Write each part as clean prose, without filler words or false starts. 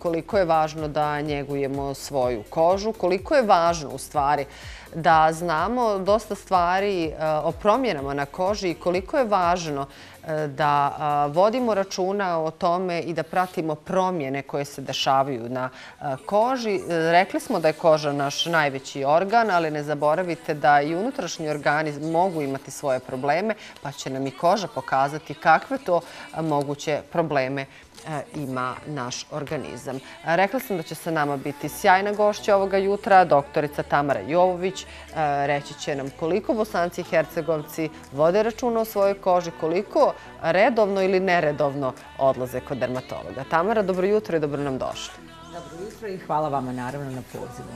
koliko je važno da njegujemo svoju kožu, koliko je važno u stvari da znamo dosta stvari o promjenama na koži i koliko je važno da vodimo računa o tome i da pratimo promjene koje se dešavaju na koži. Rekli smo da je koža naš najveći organ, ali ne zaboravite da i unutrašnji organi mogu imati svoje probleme, pa će nam i koža pokazati kakve to moguće probleme ima naš organizam. Rekla sam da će sa nama biti sjajna gošća ovoga jutra, doktorica Tamara Jovović. Reći će nam koliko Bosanci i Hercegovci vode računa o svojoj koži, koliko redovno ili neredovno odlaze kod dermatologa. Tamara, dobro jutro i dobro nam došli. Dobro jutro i hvala vama naravno na pozivu.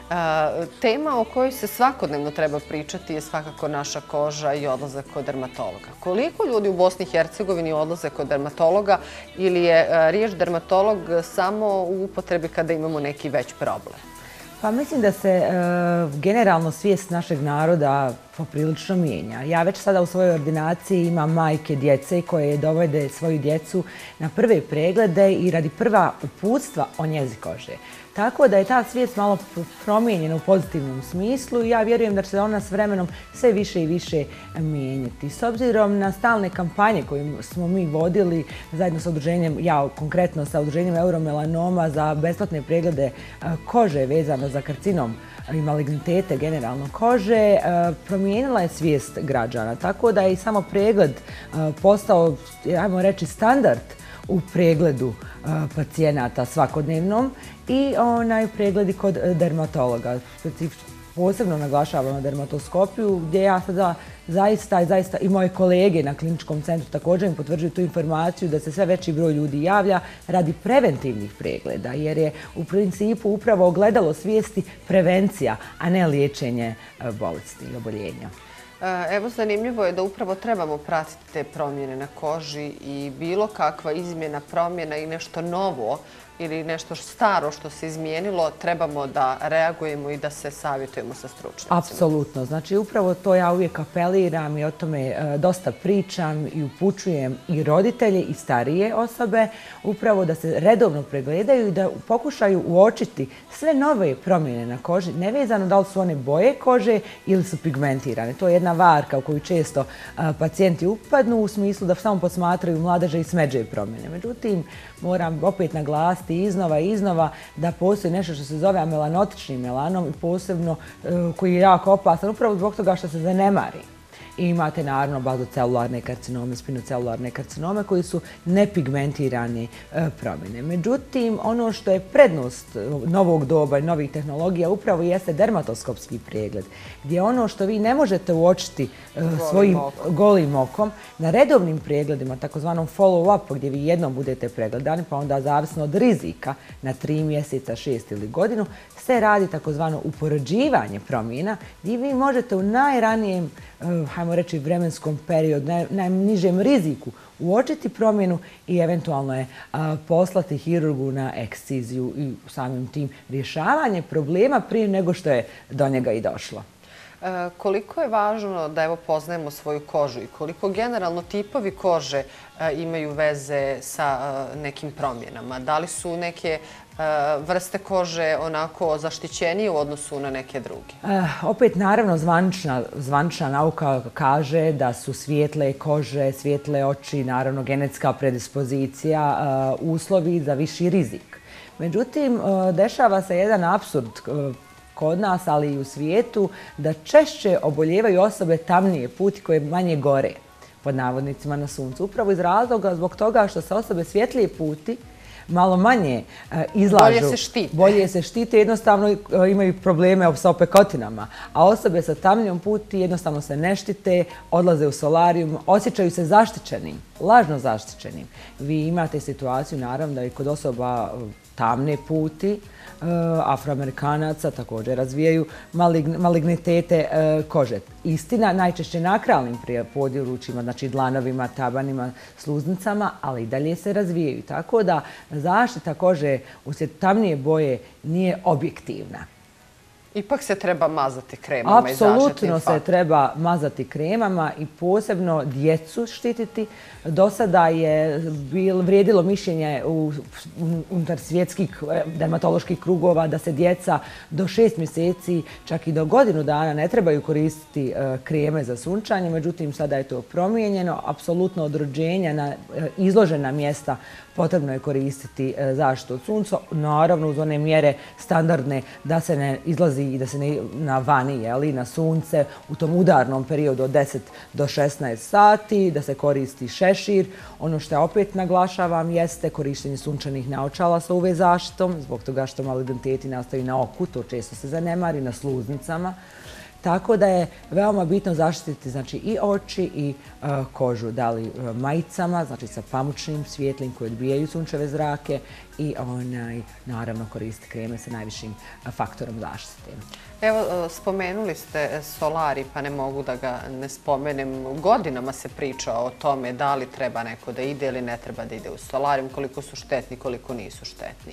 Tema o kojoj se svakodnevno treba pričati je svakako naša koža i odlazak kod dermatologa. Koliko ljudi u Bosni i Hercegovini odlaze kod dermatologa ili je riječ dermatolog samo u upotrebi kada imamo neki već problem? Pa mislim da se generalno svijest našeg naroda poprilično mijenja. Ja već sada u svojoj ordinaciji imam majke djece koje dovode svoju djecu na prve preglede i radi prva uputstva o njezi kože. Tako da je ta svijest malo promijenjena u pozitivnom smislu i ja vjerujem da će se ona s vremenom sve više i više mijenjati. S obzirom na stalne kampanje koje smo mi vodili zajedno sa udruženjem, ja konkretno sa udruženjem Euromelanoma za besplatne preglede kože vezano za karcinom i malignitete generalno kože, promijenila je svijest građana. Tako da je i samo pregled postao, ajmo reći, standard u pregledu pacijenata svakodnevnom i pregledi kod dermatologa. Posebno naglašavam na dermatoskopiju gdje ja sada zaista i moje kolege na kliničkom centru također mi potvrđuju tu informaciju da se sve veći broj ljudi javlja radi preventivnih pregleda jer je u principu upravo ogledalo svijesti prevencija, a ne liječenje bolesti i oboljenja. Evo, zanimljivo je da upravo trebamo pratiti te promjene na koži i bilo kakva izmjena, promjena i nešto novo ili nešto staro što se izmijenilo, trebamo da reagujemo i da se savjetujemo sa stručnjacima. Apsolutno. Znači, upravo to ja uvijek apeliram i o tome dosta pričam i upućujem i roditelje i starije osobe, upravo da se redovno pregledaju i da pokušaju uočiti sve nove promjene na koži, nevezano da li su one boje kože ili su pigmentirane. To je jedna varka u koju često pacijenti upadnu u smislu da samo posmatraju mladeže i smeđe promjene. Međutim, moram opet naglasiti iznova i iznova da postoji nešto što se zove amelanotični melanom i posebno koji je jako opasan upravo zbog toga što se zanemari. I imate naravno bazocelularne karcinome, spinocelularne karcinome koji su nepigmentirane promjene. Međutim, ono što je prednost novog doba i novih tehnologija upravo jeste dermatoskopski pregled, gdje ono što vi ne možete uočiti svojim golim okom, na redovnim pregledima, takozvanom follow-upu, gdje vi jednom budete pregledani, pa onda zavisno od rizika na 3 mjeseca, 6 ili godinu, se radi takozvano upoređivanje promjena, gdje vi možete u najranijem, hajmo reći, vremenskom periodu, najnižem riziku uočiti promjenu i eventualno je poslati hirurgu na eksciziju i samim tim rješavanje problema prije nego što je do njega i došlo. Koliko je važno da poznajemo svoju kožu i koliko generalno tipovi kože imaju veze sa nekim promjenama? Da li su neke vrste kože onako zaštićenije u odnosu na neke druge? Opet, naravno, zvanična nauka kaže da su svijetle kože, svijetle oči, naravno genetska predispozicija, uslovi za viši rizik. Međutim, dešava se jedan apsurd kod nas, ali i u svijetu, da češće oboljevaju osobe tamnije puti koje manje gore, pod navodnicima, na suncu. Upravo iz razloga zbog toga što se osobe svjetlije puti malo manje izlažu. Bolje se štite, jednostavno imaju probleme sa opekotinama. A osobe sa tamnijom puti jednostavno se ne štite, odlaze u solarijum, osjećaju se zaštićenim, lažno zaštićenim. Vi imate situaciju, naravno, da i kod osoba tamne puti, Afroamerikanaca također razvijaju malignitete kože. Istina, najčešće na akralnim područjima, znači dlanovima, tabanima, sluznicama, ali i dalje se razvijaju. Tako da zaštita kože uslijed tamnije boje nije objektivna. Ipak se treba mazati kremama i zaštitnim Apsolutno se treba mazati kremama i posebno djecu štititi. Do sada je vrijedilo mišljenje unutar svjetskih dermatoloških krugova da se djeca do 6 mjeseci, čak i do godinu dana ne trebaju koristiti kreme za sunčanje. Međutim, sada je to promijenjeno. Apsolutno od rođenja na izložena mjesta potrebno je koristiti zaštitu od sunca. Naravno, uz one mjere standardne da se ne izlazi i da se ne na vani, na sunce u tom udarnom periodu od 10 do 16 sati, da se koristi šešir. Ono što ja opet naglašavam jeste korištenje sunčanih naočala sa UV zaštitom, zbog toga što maligniteti nastaju na oku, to često se zanemari, na sluznicama. Tako da je veoma bitno zaštititi znači, i oči i kožu, da li majicama, znači sa pamučnim, svijetlim koji odbijaju sunčeve zrake i naravno koristiti kreme sa najvišim faktorom zaštite. Evo, spomenuli ste solari, pa ne mogu da ga ne spomenem. Godinama se priča o tome da li treba neko da ide ili ne treba da ide u solarijum, koliko su štetni, koliko nisu štetni.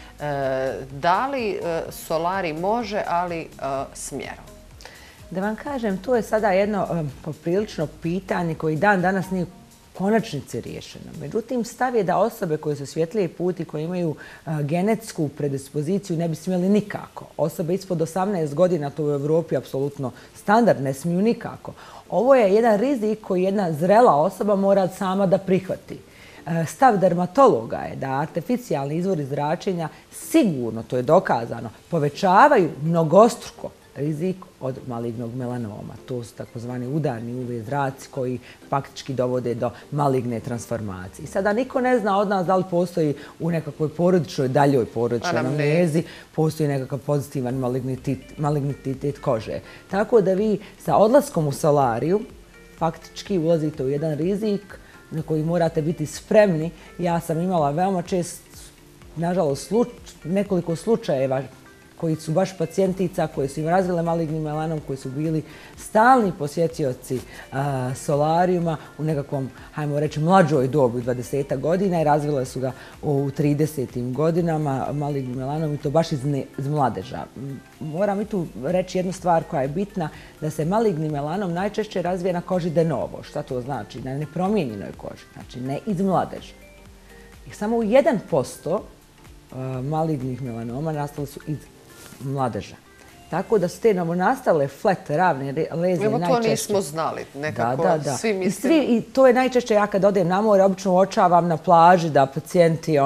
Da li solari može, ali s mjerom? Da vam kažem, to je sada jedno poprilično pitanje koji dan danas nije u konačnici riješeno. Međutim, stav je da osobe koje su svjetlije puti, koje imaju genetsku predispoziciju, ne bi smjeli nikako. Osobe ispod 18 godina, to u Evropi apsolutno standard, ne smiju nikako. Ovo je jedan rizik koji jedna zrela osoba mora sama da prihvati. Stav dermatologa je da artificijalni izvori zračenja sigurno, to je dokazano, povećavaju mnogostruko rizik od malignog melanoma. To su takozvani udarni UV zraci koji faktički dovode do maligne transformacije. I sada niko ne zna od nas da li postoji u nekakvoj porodičnoj, daljoj porodičnoj anamnezi, postoji nekakav pozitivan malignitet kože. Tako da vi sa odlaskom u solariju faktički ulazite u jedan rizik na koji morate biti spremni. Ja sam imala veoma čest, nažalost, nekoliko slučajeva koji su baš pacijentica, koje su im razvile maligni melanom, koji su bili stalni posjetioci solarijuma u nekakvom, hajmo reći, mlađoj dobi, 20 godina i razvile su ga u 30. godinama maligni melanom i to baš iz mladeža. Moram i tu reći jednu stvar koja je bitna, da se maligni melanom najčešće razvije na koži de novo. Šta to znači? Na nepromijenjenoj koži, znači ne iz mladeža. I samo u 1% malignih melanoma nastali su iz mladeža. Tako da su te novonastale flat, ravne lezije najčešće. To nismo znali. Nekako svi mislimo. I to je najčešće, ja kad odem na more, obično uočavam na plaži da pacijenti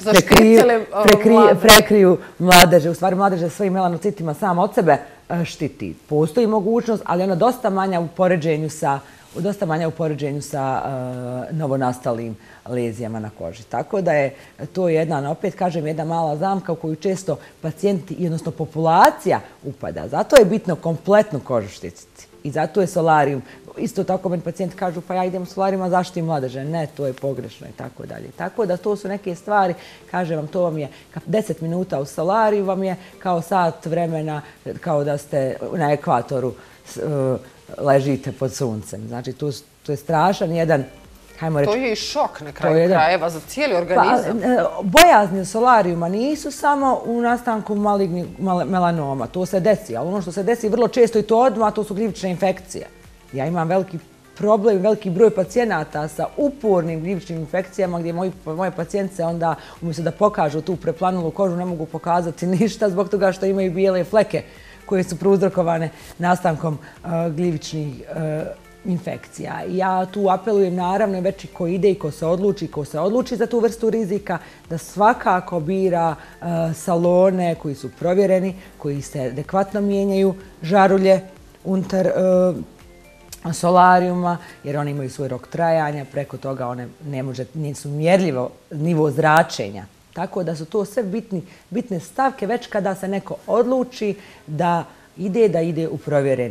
prekriju mladeže. U stvari mladeže svojim melanocitima sam od sebe štiti. Postoji mogućnost, ali ona dosta manja u poređenju sa novonastalim lezijama na koži. Tako da je to jedna, opet kažem, jedna mala zamka u koju često pacijenti, odnosno populacija upada. Zato je bitno kompletnu kožu štititi. I zato je solarijum. Isto tako meni pacijenti kažu pa ja idem u solarijum, a zaštitim mladeže. Ne, to je pogrešno i tako dalje. Tako da to su neke stvari, kažem vam, to vam je 10 minuta u solariju, vam je kao sat vremena, kao da ste na ekvatoru ležite pod suncem. Znači, to je strašan jedan, hajmo reći... To je i šok na kraju krajeva za cijeli organizam. Bojazni od solarijuma nisu samo u nastanku malignih melanoma. To se desi, ali ono što se desi vrlo često i to odmah, to su gljivične infekcije. Ja imam veliki problem, veliki broj pacijenata sa upornim gljivičnim infekcijama gdje moje pacijentice onda umjesto da pokažu tu preplanulu kožu ne mogu pokazati ništa zbog toga što imaju bijele fleke koje su prouzrokovane nastankom gljivičnih infekcija. Ja tu apelujem naravno već ko ide i ko se odluči za tu vrstu rizika, da svakako bira salone koji su provjereni, koji se adekvatno mijenjaju žarulje unutar solarijuma, jer one imaju svoj rok trajanja, preko toga one nisu mjerljivo nivo zračenja. Tako da su to sve bitne stavke već kada se neko odluči da ide u provjereni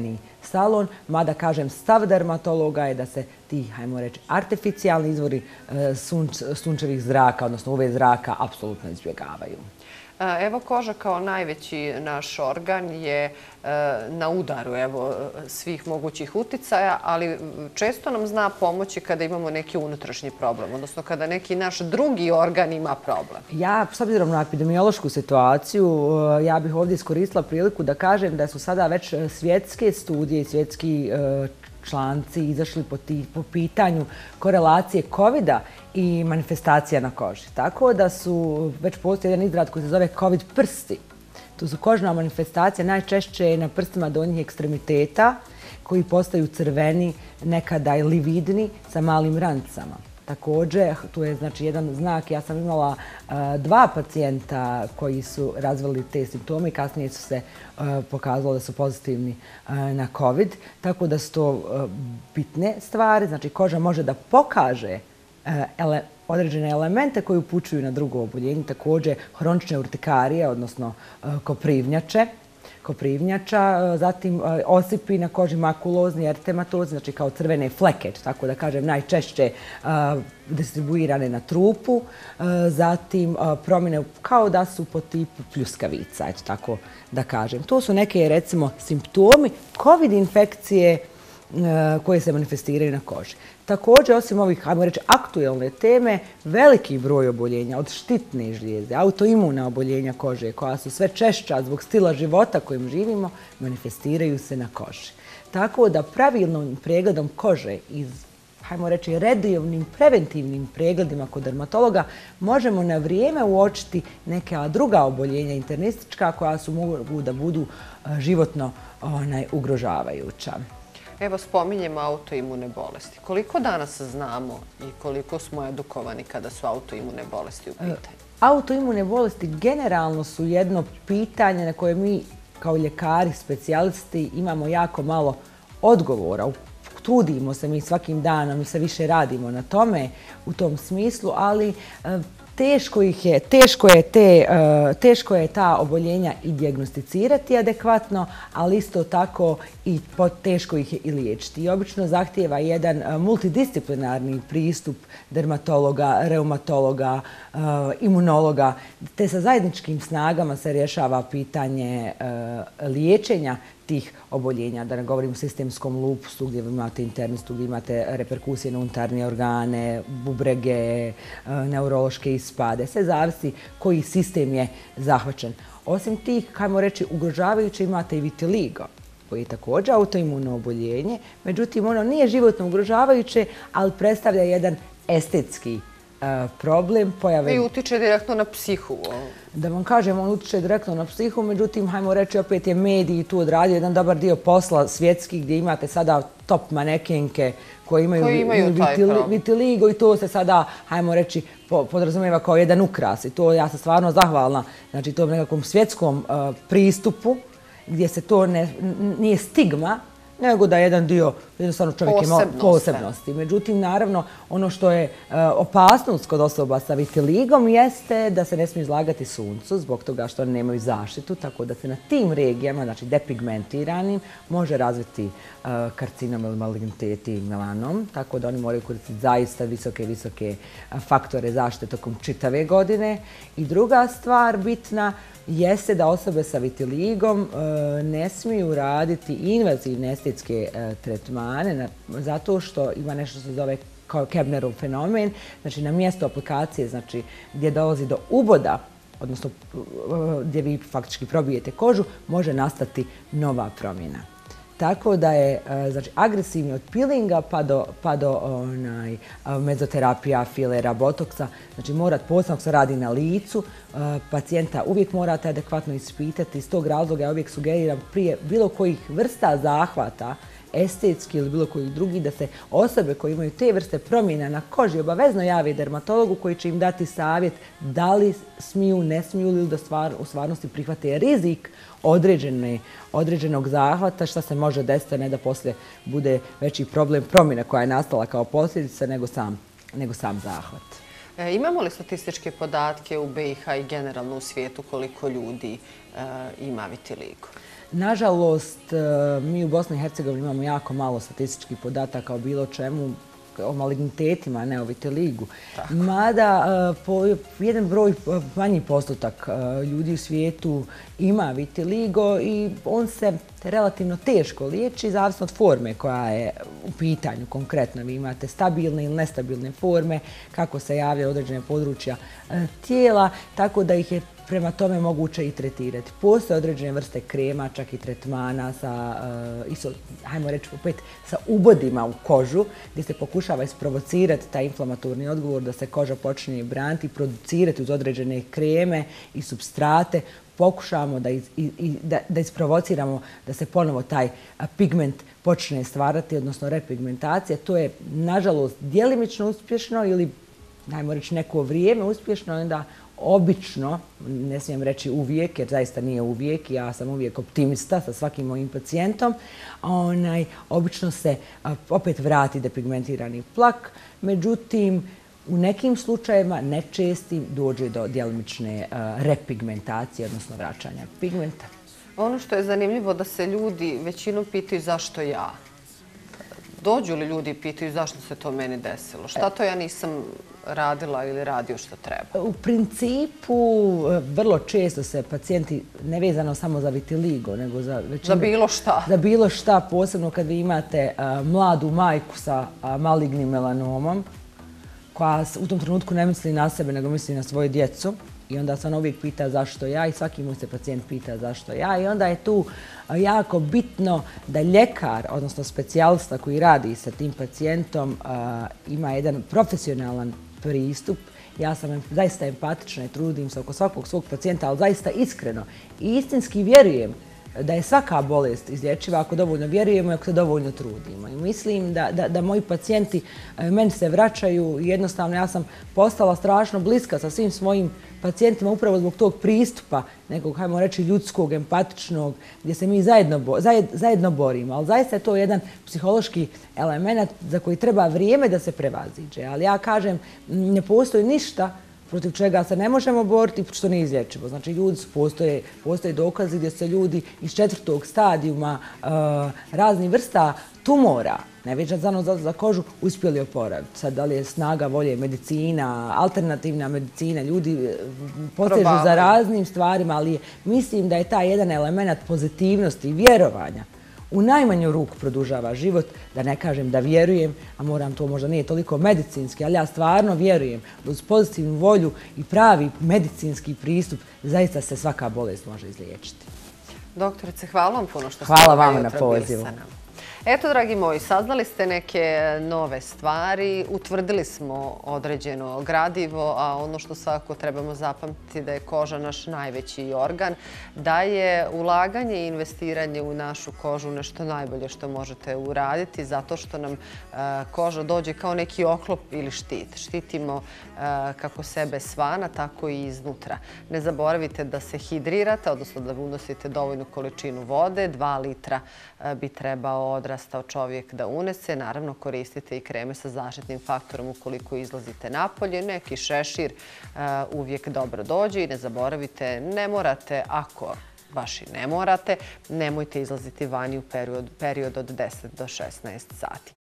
salon, mada kažem stav dermatologa je da se ti, hajmo reći, artificijalni izvori sunčevih zraka, odnosno UV zraka, apsolutno izbjegavaju. Evo, koža kao najveći naš organ je na udaru svih mogućih uticaja, ali često nam zna pomoći kada imamo neki unutrašnji problem, odnosno kada neki naš drugi organ ima problem. Ja, s obzirom na epidemiološku situaciju, ja bih ovdje iskoristila priliku da kažem da su sada već svjetske studije i svjetski članci izašli po pitanju korelacije COVID-a i manifestacija na koži. Tako da su, već postoji jedan izraz koji se zove COVID prsti. Tu su kožna manifestacija najčešće na prstima donjih ekstremiteta koji postaju crveni, nekada i lividni sa malim rancama. Također, tu je znači jedan znak, ja sam imala 2 pacijenta koji su razvili te simptome i kasnije su se pokazalo da su pozitivni na COVID, tako da su to bitne stvari. Znači, koža može da pokaže određene elemente koji upućuju na drugo oboljenje, također hronične urtikarije, odnosno koprivnjača, zatim osipi na koži makulozni, eritematozni, znači kao crvene fleke, tako da kažem, najčešće distribuirane na trupu, zatim promjene kao da su po tipu pljuskavica, eto tako da kažem. To su neke, recimo, simptomi COVID infekcije koje se manifestiraju na koži. Također, osim ovih, ajmo reći, aktuelne teme, veliki broj oboljenja od štitne žlijezde, autoimuna oboljenja kože, koja su sve češća zbog stila života kojim živimo, manifestiraju se na koži. Tako da pravilnom pregledom kože i, hajmo reći, redovnim preventivnim pregledima kod dermatologa možemo na vrijeme uočiti neka druga oboljenja internistička koja su mogu da budu životno ugrožavajuća. Evo, spominjemo autoimune bolesti. Koliko danas znamo i koliko smo edukovani kada su autoimune bolesti u pitanju? Autoimune bolesti generalno su jedno pitanje na koje mi kao ljekari, specijalisti imamo jako malo odgovora. Trudimo se mi svakim danom i sve više radimo na tome u tom smislu, ali teško je ta oboljenja i dijagnosticirati adekvatno, ali isto tako i teško ih je i liječiti. I obično zahtijeva jedan multidisciplinarni pristup dermatologa, reumatologa, imunologa, te sa zajedničkim snagama se rješava pitanje liječenja tih oboljenja, da ne govorim o sistemskom lupusu gdje imate internistu, gdje imate reperkusije na unutarnje organe, bubrege, neurološke ispade. Sve zavisi koji sistem je zahvaćen. Osim tih, hajmo reći, ugrožavajuće imate i vitiligo, koji je također autoimuno oboljenje. Međutim, ono nije životno ugrožavajuće, ali predstavlja jedan estetski problem pojave. I utiče direktno na psihu. Da vam kažem, on utiče direktno na psihu, međutim, hajmo reći, opet je mediji tu odradio jedan dobar dio posla svjetski gdje imate sada top manekenke koji imaju vitiligo i to se sada, hajmo reći, podrazumijeva kao jedan ukras. I to ja sam stvarno zahvalna, znači, tom nekakvom svjetskom pristupu gdje se to nije stigma, nego da jedan dio jednostavno čovjek ima posebnosti. Međutim, naravno, ono što je opasnost kod osoba sa vitiligom jeste da se ne smiju izlagati suncu zbog toga što oni nemaju zaštitu, tako da se na tim regijama, znači depigmentiranim, može razviti karcinom ili maligniteti i melanom, tako da oni moraju koristiti zaista visoke faktore zaštite tokom čitave godine. I druga stvar bitna jeste da osobe sa vitiligom ne smiju raditi invazivne estetske tretmane zato što ima nešto što se zove kao Kebnerov fenomen, znači na mjestu aplikacije, znači gdje dolazi do uboda, odnosno gdje vi faktički probijete kožu, može nastati nova promjena. Tako da je agresivni od peelinga pa do mezoterapija, filera, botoksa. Znači posebno se radi na licu, pacijenta uvijek morate adekvatno ispitati. Iz tog razloga ja uvijek sugeriram prije bilo kojih vrsta zahvata, estetski ili bilo koji drugi, da se osobe koje imaju te vrste promjena na koži obavezno jave dermatologu koji će im dati savjet da li smiju, ne smiju ili da u stvarnosti prihvate rizik određenog zahvata, šta se može desiti, ne da poslije bude veći problem promjena koja je nastala kao posljedica nego sam zahvat. Imamo li statističke podatke u BiH i generalno u svijetu koliko ljudi ima vitiligo? Nažalost, mi u Bosni i Hercegovini imamo jako malo statističkih podataka o bilo čemu, o malignitetima, a ne o vitiligu. Mada jedan broj, manji postotak ljudi u svijetu ima vitiligo i on se relativno teško liječi, zavisno od forme koja je u pitanju konkretno. Vi imate stabilne ili nestabilne forme, kako se javlja određene područja tijela, tako da ih je prema tome moguće i tretirati. Postoje određene vrste krema, čak i tretmana sa, hajmo reći opet, sa ubodima u kožu, gdje se pokušava isprovocirati taj inflamatorni odgovor da se koža počne braniti i producirati uz određene kreme i supstrate. Pokušavamo da isprovociramo da se ponovo taj pigment počne stvarati, odnosno repigmentacija. To je, nažalost, djelimično uspješno ili, hajmo reći, neko vrijeme uspješno, onda obično, ne smijem reći uvijek, jer zaista nije uvijek, ja sam uvijek optimista sa svakim mojim pacijentom, obično se opet vrati depigmentirani plak, međutim, u nekim slučajevima, nečestim, dođe do djelimične repigmentacije, odnosno vraćanja pigmenta. Ono što je zanimljivo da se ljudi većinom pitaju zašto ja. Dođu li ljudi i pitaju zašto se to meni desilo? Šta to ja nisam radila ili radio što treba? U principu, vrlo često se pacijenti, nevezano samo za vitiligo, nego za većinu... Za bilo šta? Za bilo šta, posebno kad vi imate mladu majku sa malignim melanomom, koja u tom trenutku ne misli na sebe, nego misli na svoju djecu. I onda se ona uvijek pita zašto ja i svaki mu se pacijent pita zašto ja. I onda je tu jako bitno da ljekar, odnosno specijalista koji radi sa tim pacijentom, ima jedan profesionalan pristup. Ja sam zaista empatična i trudim se oko svakog svog pacijenta, ali zaista iskreno i istinski vjerujem da je svaka bolest izlječiva ako dovoljno vjerujemo i ako se dovoljno trudimo. I mislim da moji pacijenti meni se vraćaju i jednostavno ja sam postala strašno bliska sa svim svojim pacijentima upravo zbog tog pristupa nekog, hajmo reći, ljudskog, empatičnog, gdje se mi zajedno borimo. Ali zaista je to jedan psihološki element za koji treba vrijeme da se prevaziđe. Ali ja kažem, ne postoji ništa protiv čega se ne možemo boriti, što nije izlječivo. Znači, postoje dokazi gdje se ljudi iz 4. stadijuma raznih vrsta tumora, nevezano za kožu, uspjeli oporaviti. Sad, da li je snaga volje medicina, alternativna medicina, ljudi posežu za raznim stvarima, ali mislim da je taj jedan element pozitivnosti i vjerovanja u najmanju ruku produžava život, da ne kažem da vjerujem, a moram to možda nije toliko medicinski, ali ja stvarno vjerujem da uz pozitivnu volju i pravi medicinski pristup zaista se svaka bolest može izliječiti. Doktorice, hvala vam puno što ste Hvala vama na pozivu. Eto, dragi moji, saznali ste neke nove stvari, utvrdili smo određeno gradivo, a ono što svakako trebamo zapamtiti da je koža naš najveći organ, da je ulaganje i investiranje u našu kožu nešto najbolje što možete uraditi, zato što nam koža dođe kao neki oklop ili štit. Štitimo kako sebe svana, tako i iznutra. Ne zaboravite da se hidrirate, odnosno da unosite dovoljnu količinu vode, 2 litra bi trebao odrastao čovjek da unese. Naravno, koristite i kreme sa zaštitnim faktorom ukoliko izlazite napolje. Neki šešir uvijek dobro dođe i ne zaboravite, ne morate, ako baš i ne morate, nemojte izlaziti vani u period od 10 do 16 sati.